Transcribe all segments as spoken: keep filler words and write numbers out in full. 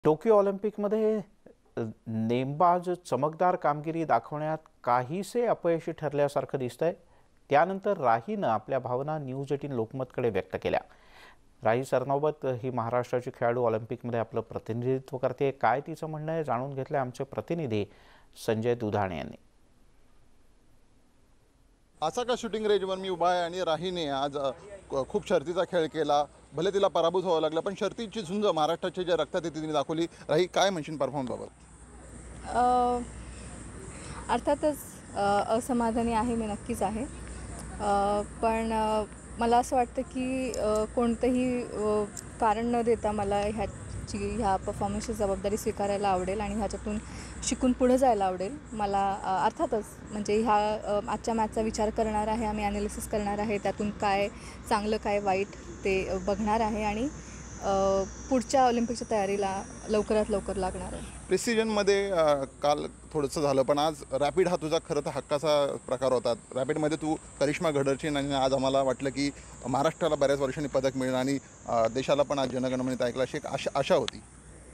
Tokyo ऑलिम्पिकमध्ये अ, नेमबाज चमकदार कामगिरी दाखवण्यात काहीसे अपयशी ठरल्यासारखं दिसतंय. त्यानंतर राहीनं आपल्या भावना न्यूज एटीन लोकमतकडे व्यक्त केल्या. राही सरनोबत ही महाराष्ट्राची खेळाडू ऑलिम्पिकमध्ये आपलं प्रतिनिधित्व करते. काय तिचं म्हणणं आहे जाणून घेतलं आमचे प्रतिनिधी संजय दुधाणे यांनी. असा का शूटिंग रेंजवर मी उभा आहे आणि राहीने आज खूप शर्तीचा खेळ केला. भले तिला पराभूत व्हावं लागलं पण शर्तीची झुंज महाराष्ट्राची जे रक्तात येते तिने दाखवली. राही काय म्हणशील परफॉर्मन्सबाबत? अर्थातच असमाधानी आहे मी, नक्कीच आहे. पण मला असं वाटतं की कोणतंही कारण न देता मला ह्याची ह्या परफॉर्मन्सची जबाबदारी स्वीकारायला आवडेल आणि ह्याच्यातून शिकून पुढे जायला आवडेल मला. अर्थातच म्हणजे ह्या आजच्या मॅचचा विचार करणार आहे आम्ही, ॲनालिसिस करणार आहे, त्यातून काय चांगलं काय वाईट ते बघणार आहे आणि पुढच्या ऑलिम्पिकच्या तयारीला लवकरात लवकर लागणार आहे. प्रिसिजनमध्ये काल थोडंसं झालं पण आज रॅपिड हा तुझा खरं तर हक्काचा प्रकार होता. रॅपिडमध्ये तू करिश्मा घडरची आणि आज आम्हाला वाटलं की महाराष्ट्राला बऱ्याच वर्षांनी पदक मिळेल आणि देशाला पण आज जनगणमनेत ऐकलं अशी एक आशा आशा होती.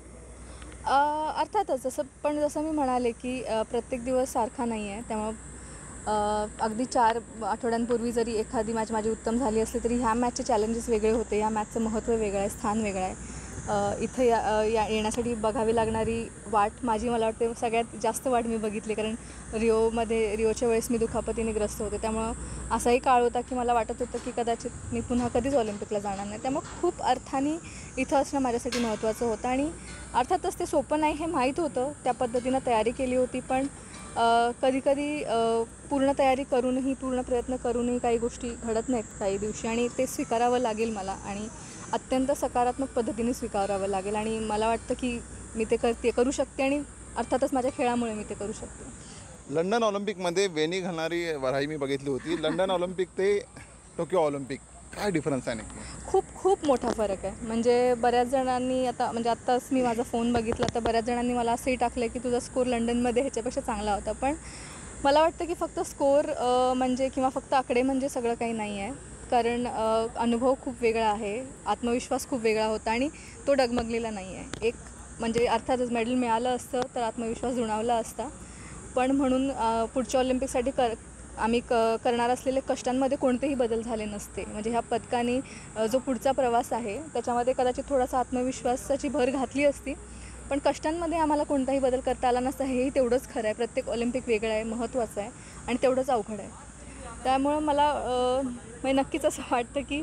अर्थातच जसं पण जसं मी म्हणाले की प्रत्येक दिवस सारखा नाही आहे. त्यामुळं अगदी चार आठवड्यांपूर्वी जरी एखादी मॅच माझी उत्तम झाली असली तरी ह्या मॅचचे चॅलेंजेस वेगळे होते. या मॅचचं महत्त्व वेगळं आहे, स्थान वेगळं आहे. इथं या या येण्यासाठी बघावी लागणारी वाट माझी मला वाटते सगळ्यात जास्त वाट मी बघितली, कारण रिओमध्ये रिओच्या वेळेस मी दुखापतीने ग्रस्त होते. त्यामुळं असाही काळ होता की मला वाटत होतं की कदाचित मी पुन्हा कधीच ऑलिम्पिकला जाणार नाही. त्यामुळे खूप अर्थाने इथं असणं माझ्यासाठी महत्त्वाचं होतं आणि अर्थातच ते सोपं नाही हे माहीत होतं. त्या पद्धतीनं तयारी केली होती पण कधीकधी पूर्ण तयारी करूनही, पूर्ण प्रयत्न करूनही काही गोष्टी घडत नाहीत काही दिवशी आणि ते स्वीकारावं लागेल मला आणि अत्यंत सकारात्मक पद्धतीने स्वीकारावं लागेल आणि मला वाटतं की मी ते करते करू शकते आणि अर्थातच माझ्या खेळामुळे मी ते करू शकते. लंडन ऑलिम्पिकमध्ये वेणी घालणारी राही मी बघितली होती. लंडन ऑलिम्पिक ते टोकियो ऑलिम्पिक काय डिफरन्स आहे नक्की? खूप खूप मोठा फरक आहे. म्हणजे बऱ्याच जणांनी आता म्हणजे आत्ताच मी माझा फोन बघितला तर बऱ्याच जणांनी मला असंही टाकलं की तुझा स्कोर लंडनमध्ये ह्याच्यापेक्षा चांगला होता. पण मला वाटतं की फक्त स्कोर म्हणजे किंवा फक्त आकडे म्हणजे सगळं काही नाही आहे. कारण अनुभव खूप वेगळा आहे, आत्मविश्वास खूप वेगळा होता आणि तो डगमगलेला नाही आहे. एक म्हणजे अर्थातच मेडल मिळालं असतं तर आत्मविश्वास जुणावला असता. पण म्हणून पुढच्या ऑलिम्पिकसाठी कर आम्ही क करणार असलेले कष्टांमध्ये कोणतेही बदल झाले नसते. म्हणजे ह्या पदकाने जो पुढचा प्रवास आहे त्याच्यामध्ये कदाचित थोडासा आत्मविश्वासाची भर घातली असती पण कष्टांमध्ये आम्हाला कोणताही बदल करता आला नसता. हेही तेवढंच खरं आहे. प्रत्येक ऑलिम्पिक वेगळं आहे, महत्त्वाचं आहे आणि तेवढंच अवघड आहे. त्यामुळं मला म्हणजे नक्कीच असं वाटतं की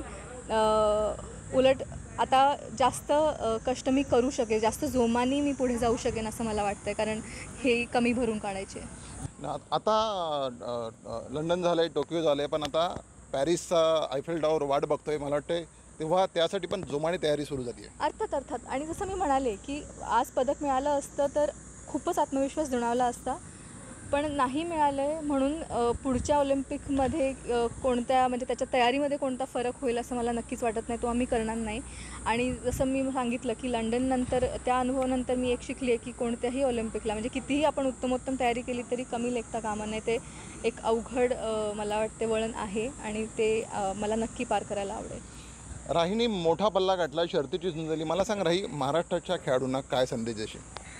उलट आता जास्त कष्ट मी करू शकेन, जास्त जोमाने मी पुढे जाऊ शकेन असं मला वाटतं आहे, कारण हे कमी भरून काढायचे. आता लंडन झालं आहे, टोकियो झालं आहे, पण आता पॅरिसचा आयफेल टॉवर वाट बघतोय मला वाटतं. तेव्हा त्यासाठी पण जोमाने तयारी सुरू झाली आहे. अर्थात अर्थात आणि जसं मी म्हणाले की आज पदक मिळालं असतं तर खूपच आत्मविश्वास जुळवला असता. पण नाही मिळालं आहे म्हणून पुढच्या ऑलिम्पिकमध्ये कोणत्या म्हणजे त्याच्या तयारीमध्ये कोणता फरक होईल असं मला नक्कीच वाटत नाही. तो आम्ही करणार नाही. आणि जसं मी सांगितलं की लंडननंतर त्या अनुभवानंतर मी एक शिकली आहे की कोणत्याही ऑलिम्पिकला म्हणजे कितीही आपण उत्तमोत्तम तयारी केली तरी कमी लेखता कामा नये. ते एक अवघड मला वाटते वळण आहे आणि ते मला नक्की पार करायला आवडेल. राहीने मोठा पल्ला गाठला, शर्तीची झुंज झाली. मला सांग राही, महाराष्ट्राच्या खेळाडूंना काय संदेश देशील?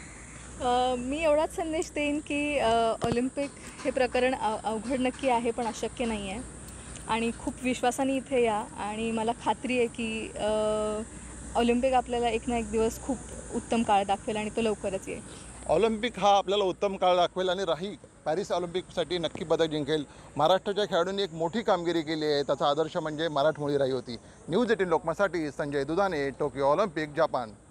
मी एवढाच संदेश देईन की ऑलिम्पिक हे प्रकरण अवघड नक्की आहे पण अशक्य नाही आहे आणि खूप विश्वासाने इथे या आणि मला खात्री आहे की ऑलिम्पिक आपल्याला एक ना एक दिवस खूप उत्तम काळ दाखवेल आणि तो लवकरच येईल. ऑलिम्पिक हा आपल्याला उत्तम काळ दाखवेल आणि राही पॅरिस ऑलिम्पिकसाठी नक्की पदक जिंकेल. महाराष्ट्राच्या खेळाडूंनी एक मोठी कामगिरी केली आहे, त्याचा आदर्श म्हणजे मराठमोळी राही होती. न्यूज एटीन लोकमतसाठी Sanjay Dudhane, Tokyo Olympic, Japan.